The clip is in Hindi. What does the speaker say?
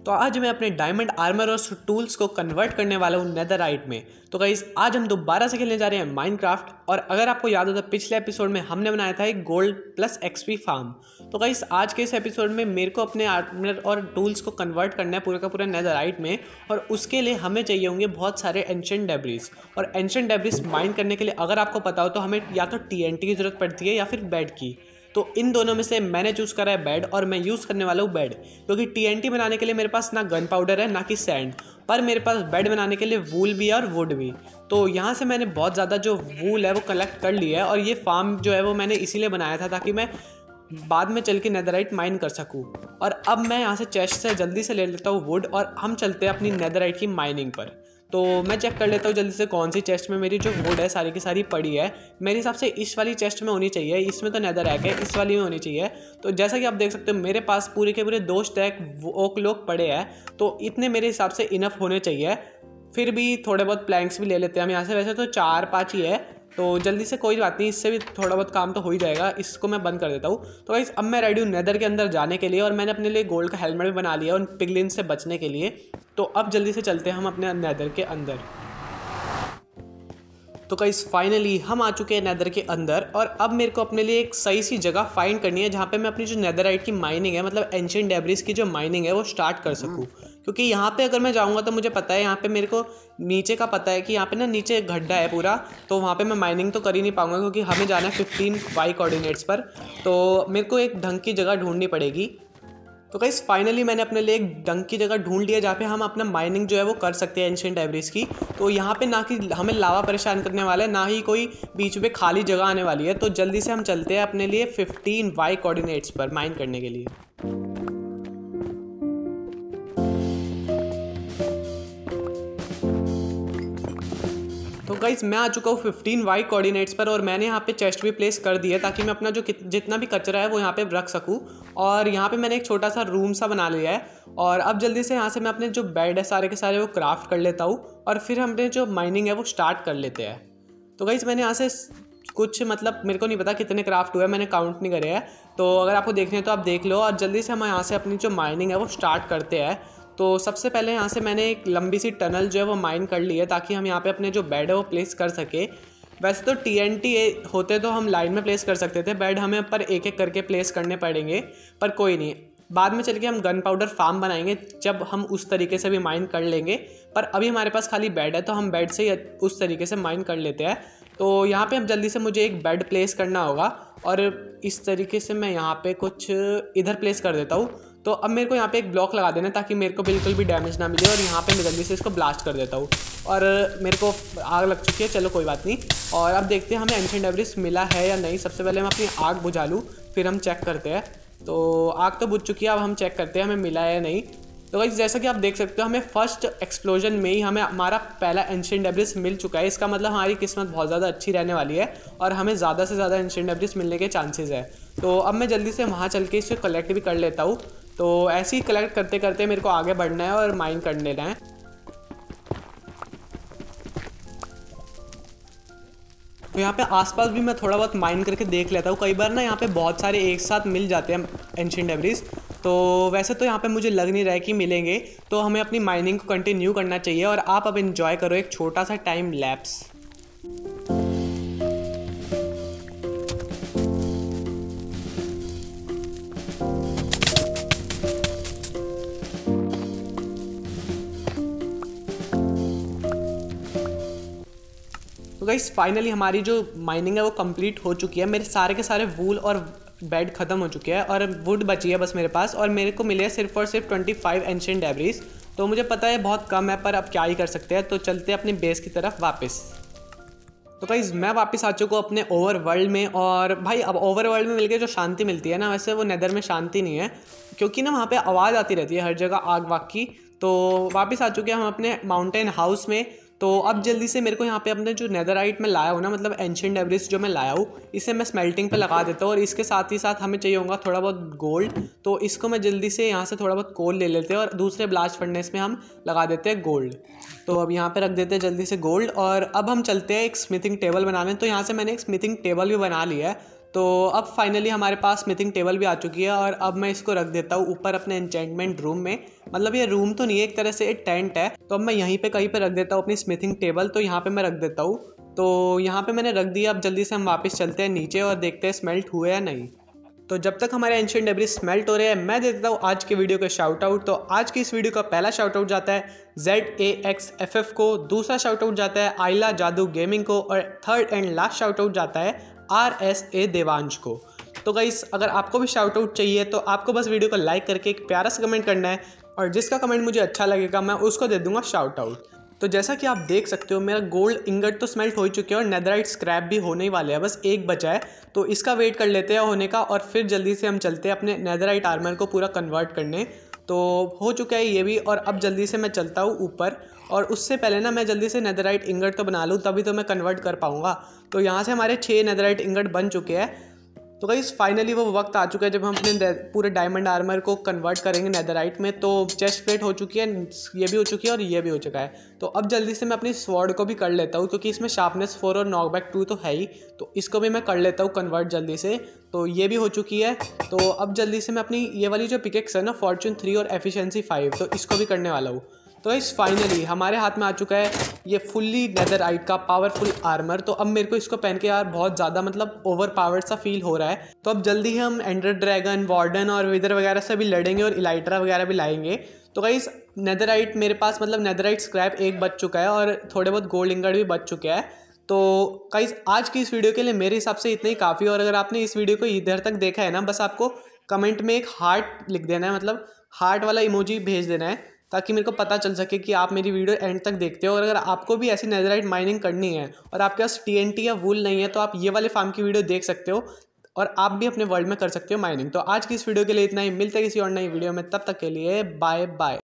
तो आज मैं अपने डायमंड आर्मर और टूल्स को कन्वर्ट करने वाला हूँ नेदरराइट में। तो गाइस आज हम दोबारा से खेलने जा रहे हैं माइनक्राफ्ट। और अगर आपको याद हो तो पिछले एपिसोड में हमने बनाया था एक गोल्ड प्लस एक्सपी फार्म। तो गाइस आज के इस एपिसोड में मेरे को अपने आर्मर और टूल्स को कन्वर्ट करना है पूरे का पूरा नेदरराइट में। और उसके लिए हमें चाहिए होंगे बहुत सारे एंशिएंट डेब्रिस। और एंशिएंट डेब्रिस माइन करने के लिए अगर आपको पता हो तो हमें या तो TNT की ज़रूरत पड़ती है या फिर बेड की। तो इन दोनों में से मैंने चूज़ करा है बेड, और मैं यूज़ करने वाला हूँ बेड क्योंकि TNT बनाने के लिए मेरे पास ना गन पाउडर है ना कि सैंड, पर मेरे पास बेड बनाने के लिए वूल भी है और वुड भी। तो यहाँ से मैंने बहुत ज़्यादा जो वूल है वो कलेक्ट कर लिया है। और ये फार्म जो है वो मैंने इसीलिए बनाया था ताकि मैं बाद में चल के नेदरराइट माइन कर सकूँ। और अब मैं यहाँ से चेस्ट से जल्दी से ले लेता हूँ वुड, और हम चलते हैं अपनी नेदरराइट की माइनिंग पर। तो मैं चेक कर लेता हूँ जल्दी से कौन सी चेस्ट में मेरी जो वुड है सारी की सारी पड़ी है। मेरे हिसाब से इस वाली चेस्ट में होनी चाहिए, इसमें तो नेदररैक है, इस वाली में होनी चाहिए। तो जैसा कि आप देख सकते हो मेरे पास पूरे के पूरे 2 स्टैक ओक लोग पड़े हैं, तो इतने मेरे हिसाब से इनफ होने चाहिए। फिर भी थोड़े बहुत प्लैंक्स भी ले लेते हैं हम यहाँ से। वैसे तो 4-5 ही है, तो जल्दी से कोई बात नहीं, इससे भी थोड़ा बहुत काम तो हो ही जाएगा। इसको मैं बंद कर देता हूँ। तो गाइस अब मैं रेडी हूँ नेदर के अंदर जाने के लिए, और मैंने अपने लिए गोल्ड का हेलमेट भी बना लिया उन पिगलिन से बचने के लिए। तो अब जल्दी से चलते हैं हम अपने नेदर के अंदर। तो गाइस फाइनली हम आ चुके हैं नेदर के अंदर, और अब मेरे को अपने लिए एक सही सी जगह फाइंड करनी है जहाँ पे मैं अपनी जो नेदरराइट की माइनिंग है, मतलब एंशिएंट डेब्रिस की जो माइनिंग है वो स्टार्ट कर सकूँ। क्योंकि यहाँ पे अगर मैं जाऊँगा तो मुझे पता है यहाँ पे मेरे को नीचे का पता है कि यहाँ पे ना नीचे गड्ढा है पूरा, तो वहाँ पे मैं माइनिंग तो कर ही नहीं पाऊँगा क्योंकि हमें जाना है 15Y कोऑर्डिनेट्स पर। तो मेरे को एक ढंग की जगह ढूंढनी पड़ेगी। तो गाइस फाइनली मैंने अपने लिए एक ढंग की जगह ढूंढ लिया जहाँ पे हम अपना माइनिंग जो है वो कर सकते हैं एंशिएंट डेब्रिस की। तो यहाँ पे ना कि हमें लावा परेशान करने वाला है, ना ही कोई बीच में खाली जगह आने वाली है। तो जल्दी से हम चलते हैं अपने लिए 15Y कोऑर्डिनेट्स पर माइन करने के लिए। तो गाइस मैं आ चुका हूँ 15Y कोऑर्डिनेट्स पर, और मैंने यहाँ पे चेस्ट भी प्लेस कर दी है ताकि मैं अपना जो जितना भी कचरा है वो यहाँ पे रख सकूँ। और यहाँ पे मैंने एक छोटा सा रूम सा बना लिया है। और अब जल्दी से यहाँ से मैं अपने जो बेड है सारे के सारे वो क्राफ्ट कर लेता हूँ, और फिर हमने जो माइनिंग है वो स्टार्ट कर लेते हैं। तो गाइस मैंने यहाँ से कुछ, मतलब मेरे को नहीं पता कितने क्राफ्ट हुए, मैंने काउंट नहीं करे हैं। तो अगर आपको देखने हैं तो आप देख लो, और जल्दी से हम यहाँ से अपनी जो माइनिंग है वो स्टार्ट करते हैं। तो सबसे पहले यहाँ से मैंने एक लंबी सी टनल जो है वो माइन कर ली है ताकि हम यहाँ पे अपने जो बेड है वो प्लेस कर सके। वैसे तो TNT होते तो हम लाइन में प्लेस कर सकते थे, बेड हमें पर एक एक करके प्लेस करने पड़ेंगे। पर कोई नहीं, बाद में चल के हम गन पाउडर फार्म बनाएंगे जब हम उस तरीके से भी माइन कर लेंगे। पर अभी हमारे पास खाली बेड है तो हम बेड से ही उस तरीके से माइन कर लेते हैं। तो यहाँ पे अब जल्दी से मुझे एक बेड प्लेस करना होगा, और इस तरीके से मैं यहाँ पे कुछ इधर प्लेस कर देता हूँ। तो अब मेरे को यहाँ पे एक ब्लॉक लगा देना ताकि मेरे को बिल्कुल भी डैमेज ना मिले, और यहाँ पे मैं जल्दी से इसको ब्लास्ट कर देता हूँ। और मेरे को आग लग चुकी है, चलो कोई बात नहीं। और अब देखते हैं हमें एंशिएंट डेब्रिस मिला है या नहीं। सबसे पहले मैं अपनी आग बुझा लूँ, फिर हम चेक करते हैं। तो आग तो बुझ चुकी है, अब हम चेक करते हैं हमें मिला है या नहीं। तो गाइस जैसा कि आप देख सकते हो हमें फर्स्ट एक्सप्लोजन में ही हमें हमारा पहला एंशिएंट डेब्रिस मिल चुका है। इसका मतलब हमारी किस्मत बहुत ज़्यादा अच्छी रहने वाली है, और हमें ज़्यादा से ज़्यादा एंशिएंट डेब्रिस मिलने के चांसेस है। तो अब मैं जल्दी से वहाँ चल के इसे कलेक्ट भी कर लेता हूँ। तो ऐसे ही कलेक्ट करते करते मेरे को आगे बढ़ना है और माइन कर लेना है। तो यहाँ पे आसपास भी मैं थोड़ा बहुत माइन करके देख लेता हूँ। कई बार ना यहाँ पे बहुत सारे एक साथ मिल जाते हैं एंशिएंट डेब्रिस। तो वैसे तो यहाँ पे मुझे लग नहीं रहा है कि मिलेंगे, तो हमें अपनी माइनिंग को कंटिन्यू करना चाहिए। और आप अब एंजॉय करो एक छोटा सा टाइम लैप्स। तो गाइस फाइनली हमारी जो माइनिंग है वो कंप्लीट हो चुकी है। मेरे सारे के सारे वूल और बेड ख़त्म हो चुके हैं, और वुड बची है बस मेरे पास। और मेरे को मिले सिर्फ और सिर्फ 25 एंशिएंट डेब्रिस। तो मुझे पता है बहुत कम है, पर अब क्या ही कर सकते हैं। तो चलते हैं अपनी बेस की तरफ वापस। तो गाइस मैं वापस आ चुका हूँ अपने ओवरवर्ल्ड में। और भाई अब ओवरवर्ल्ड में मिलके जो शांति मिलती है ना, वैसे वो नेदर में शांति नहीं है, क्योंकि ना वहाँ पे आवाज़ आती रहती है हर जगह आग वाग की। तो वापस आ चुके हैं हम अपने माउंटेन हाउस में। तो अब जल्दी से मेरे को यहाँ पे अपने जो नेदरराइट में लाया हूँ ना, मतलब एंशिएंट डेब्रिस जो मैं लाया हूँ, इसे मैं स्मेल्टिंग पे लगा देता हूँ। और इसके साथ ही साथ हमें चाहिए होगा थोड़ा बहुत गोल्ड। तो इसको मैं जल्दी से यहाँ से थोड़ा बहुत कोल ले लेते हैं, और दूसरे ब्लास्ट फर्नेस में हम लगा देते हैं गोल्ड। तो अब यहाँ पे रख देते हैं जल्दी से गोल्ड। और अब हम चलते हैं एक स्मिथिंग टेबल बनाने। तो यहाँ से मैंने एक स्मिथिंग टेबल भी बना लिया है। तो अब फाइनली हमारे पास स्मिथिंग टेबल भी आ चुकी है और अब मैं इसको रख देता हूँ ऊपर अपने एन्चेंटमेंट रूम में। मतलब ये रूम तो नहीं है, एक तरह से एक टेंट है। तो अब मैं यहीं पे कहीं पे रख देता हूँ अपनी स्मिथिंग टेबल। तो यहाँ पे मैं रख देता हूँ। तो यहाँ पे मैंने रख दिया। अब जल्दी से हम वापस चलते हैं नीचे और देखते हैं स्मेल्ट हुए या नहीं। तो जब तक हमारे एंशिएंट डेब्रिस स्मेल्ट हो रहे हैं मैं दे देता हूँ आज के वीडियो का शाउट आउट। तो आज की इस वीडियो का पहला शाउट आउट जाता है ZAXFF को, दूसरा शाउट आउट जाता है आइला जादू गेमिंग को और third and last shout out जाता है RSA देवांश को। तो गाइस अगर आपको भी शाउट आउट चाहिए तो आपको बस वीडियो को लाइक करके एक प्यारा सा कमेंट करना है और जिसका कमेंट मुझे अच्छा लगेगा मैं उसको दे दूंगा शाउट आउट। तो जैसा कि आप देख सकते हो मेरा गोल्ड इंगट तो स्मेल्ट हो चुके हैं और नेदराइट स्क्रैप भी होने ही वाले हैं, बस एक बचा है। तो इसका वेट कर लेते हैं होने का और फिर जल्दी से हम चलते हैं अपने नेदराइट आर्मर को पूरा कन्वर्ट करने। तो हो चुका है ये भी और अब जल्दी से मैं चलता हूँ ऊपर। और उससे पहले ना मैं जल्दी से नेदराइट इंगट तो बना लूँ, तभी तो मैं कन्वर्ट कर पाऊँगा। तो यहाँ से हमारे 6 नेदराइट इंगट बन चुके हैं। तो गाइस फाइनली वो वक्त आ चुका है जब हम अपने पूरे डायमंड आर्मर को कन्वर्ट करेंगे नेदराइट में। तो चेस्ट प्लेट हो चुकी है, ये भी हो चुकी है और ये भी हो चुका है। तो अब जल्दी से मैं अपनी स्वॉर्ड को भी कर लेता हूँ क्योंकि इसमें शार्पनेस 4 और नॉकबैक 2 तो है ही। तो इसको भी मैं कर लेता हूँ कन्वर्ट जल्दी से। तो ये भी हो चुकी है। तो अब जल्दी से मैं अपनी ये वाली जो पिकेक्स है ना फॉर्चून 3 और एफिशिएंसी 5 तो इसको भी करने वाला हूँ। तो इस फाइनली हमारे हाथ में आ चुका है ये फुल्ली नेदराइट का पावरफुल आर्मर। तो अब मेरे को इसको पहन के यार बहुत ज़्यादा मतलब ओवर पावर्ड सा फील हो रहा है। तो अब जल्दी हम एंडर ड्रैगन, वार्डन और विदर वगैरह से भी लड़ेंगे और इलाइट्रा वगैरह भी लाएंगे। तो गाइस नेदराइट मेरे पास मतलब नेदराइट स्क्रैप एक बच चुका है और थोड़े बहुत गोल्ड इंगट भी बच चुके हैं। तो गाइस आज की इस वीडियो के लिए मेरे हिसाब से इतना ही काफ़ी। और अगर आपने इस वीडियो को इधर तक देखा है ना, बस आपको कमेंट में एक हार्ट लिख देना है, मतलब हार्ट वाला इमोजी भेज देना है ताकि मेरे को पता चल सके कि आप मेरी वीडियो एंड तक देखते हो। और अगर आपको भी ऐसी नेदराइट माइनिंग करनी है और आपके पास TNT या वूल नहीं है तो आप ये वाले फार्म की वीडियो देख सकते हो और आप भी अपने वर्ल्ड में कर सकते हो माइनिंग। तो आज की इस वीडियो के लिए इतना ही, मिलते हैं किसी और नई वीडियो में, तब तक के लिए बाय बाय।